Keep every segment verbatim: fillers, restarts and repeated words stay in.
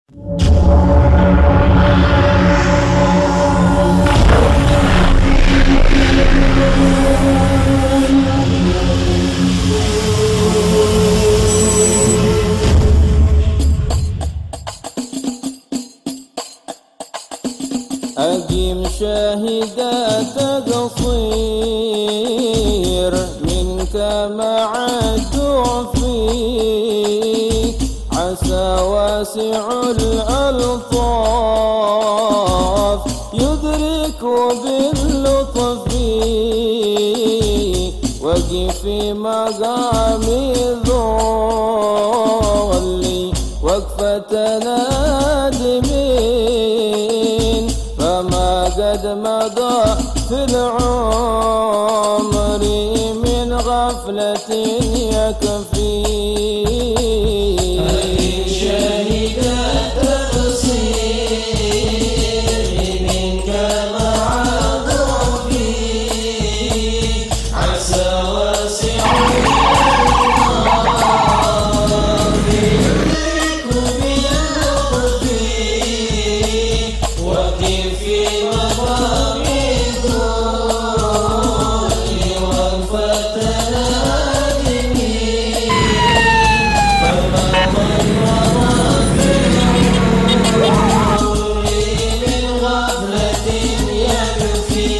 أقيم شاهدة تقصير منك مع التوفيق، عسى واسع الألطاف يدرك باللطف، وقف في مقام الذل وقفة نادمين، فما قد مضى في العمر من غفلة يكفي. أقم شاهدة تقصير منك مع ضعفي، عسى واسع الألطاف يدرك باللطف، وقف في مقام الذل وقفة نادمين، فما ضل مضى في العمر من غفلة يكفي.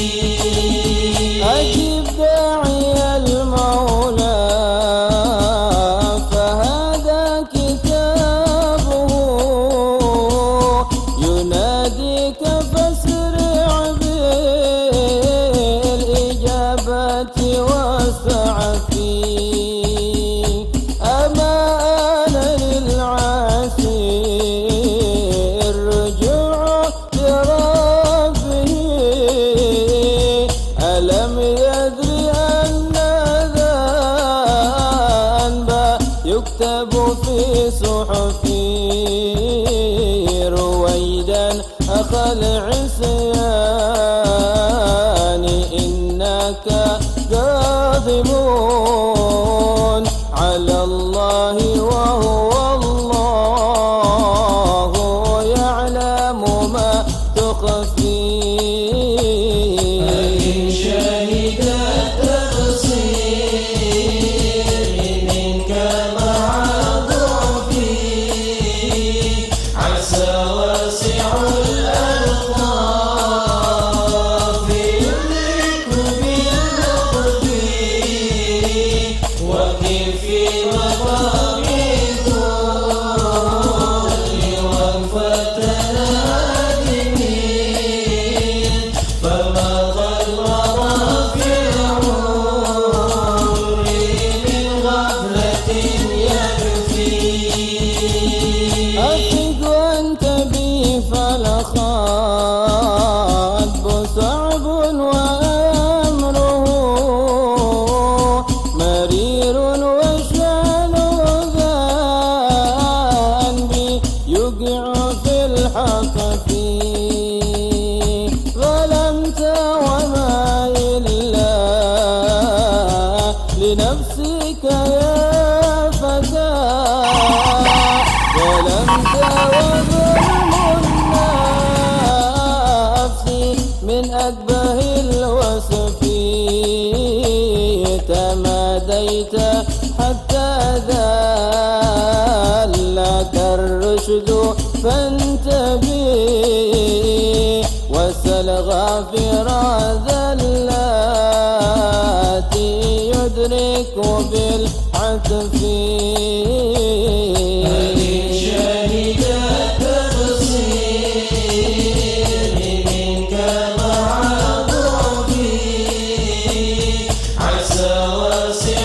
أجب داعي المولى فهذا كتابه، يناديك فاسرع بالإجابة واسع فيه. أما أنا للعسير رجوع لربه، ألم يدري أن ذنب يكتب في صحفي، رويدا أخا العصيان إنك غاضب على الله، وهو الله يعلم ما تخفي. أقم شاهدة تقصير منك مع ضعفي، عسى واسع الألطاف يدرك باللطف، وقف في مقام الذل وقفة نادمين، فما ضل مضى في العمر من غفلة يكفي. أثق وأنت بي فالخطب صعب وأمره مرير، وشأنه ذنبي يوقع في الحق فيه. ظلمت وما إلا لنفسك يا فتى، ظلمت وظلم النفس من أكبه الوصف، تماديت حتى ذلك الرشد فانتبه، وسل غافر ذلات يدرك بالعطف. أقم شاهدة تقصير منك مع ضعفي، عسى واسع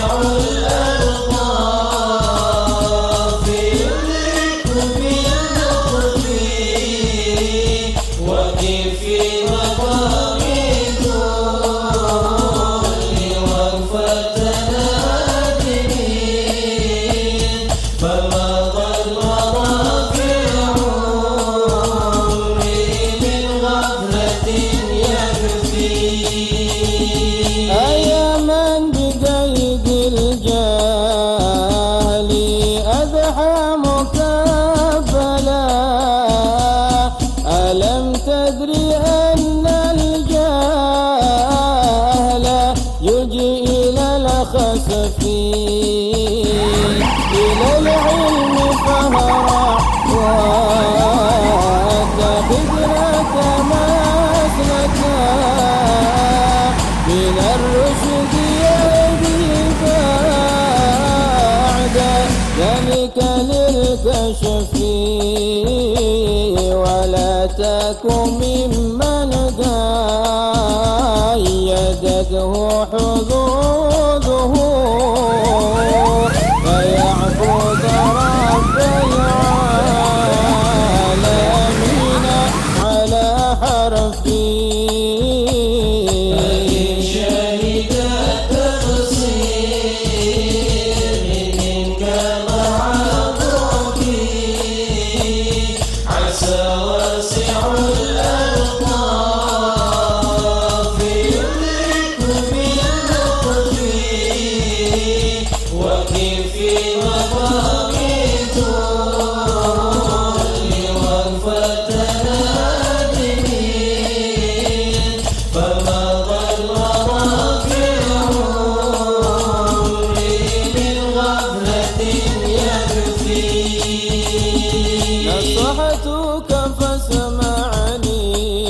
الألطاف يدرك باللطف، وقف في مقام الذل وقفة نادمين، فما ضل مضى في العمر من غفلة يكفي. أيا من بقيد الجهل أضحى مكبلا، بالكشف ولا تكن ممن قيدته حظوظه فيعبد رب العالمين على حرفه. فإن شهد التقصير منك مع ضعفي عسى واسع الألطاف يدرك باللطف وكن في مقام الذل وقفة نادمين فمضى الورى في عمري من غفلة يكفي. نصحتك فاسمعني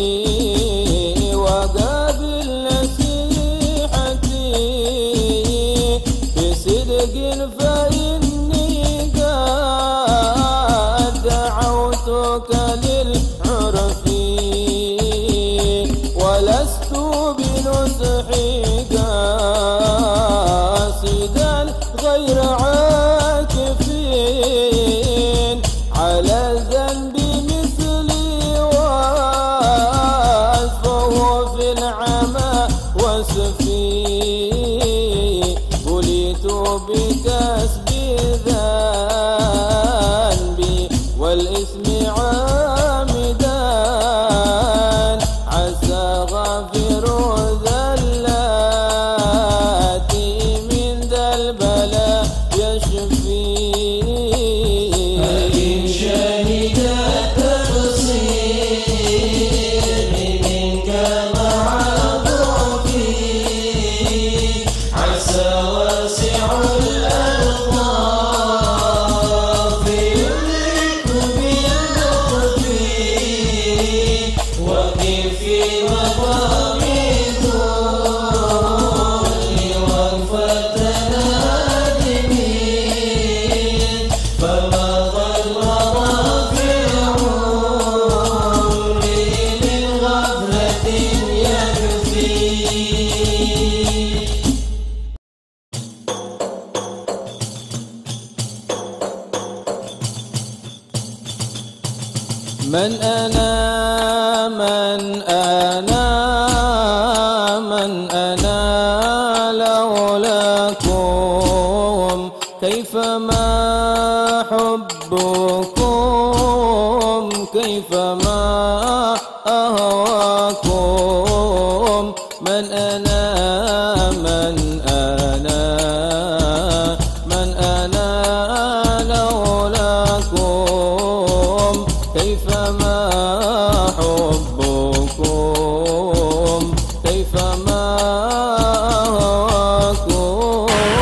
وقابل نصيحتي بصدق فإني قد دعوتك للعرف ولست بنصحي قاصدا غير عاكفين على الذنب مثلي وصفه في العمى وصفي بليت بكسب ذنبي والإثم عامدا عسى غافر ذلاتي من ذا البلاء يشفي. فإن شهد التقصير منك مع ضعفي عسى واسع الألطاف يدرك باللطف وكن في مقام الذل وقفة نادمين فمضى الورى في عمري من غفلة يكفي. من أنا من أنا من أنا لولاكم كيفما حبكم كيفما أهواكم. من أنا من أنا من أنا لولاكم كيفما حبكم كيفما أهواكم.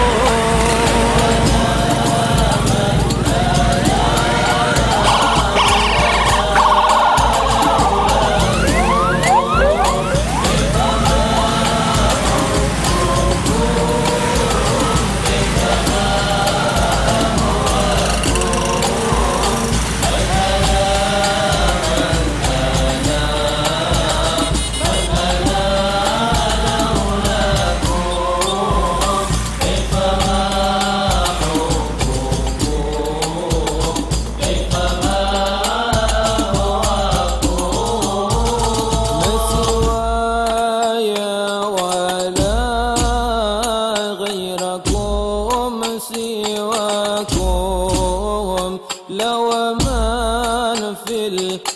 سواكم لو من في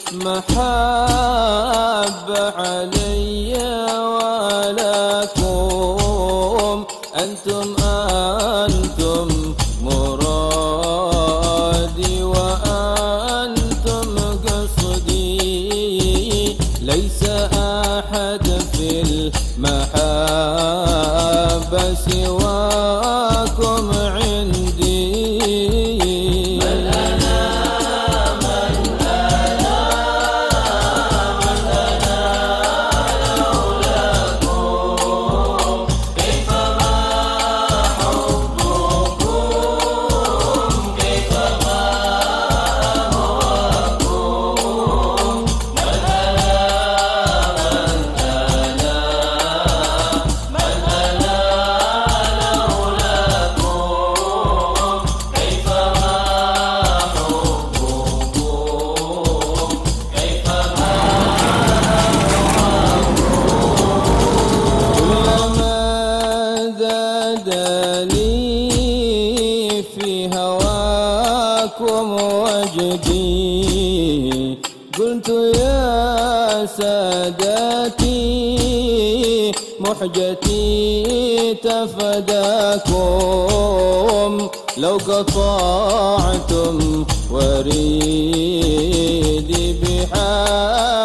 المحبة علي ولكم أنتم أنتم مرادي وأنتم قصدي ليس أحد في المحبة سواكم عندي. من أنا من أنا من أنا لولاكم كنت يا سادتي محجتي تفداكم لو قطعتم وريدي بحال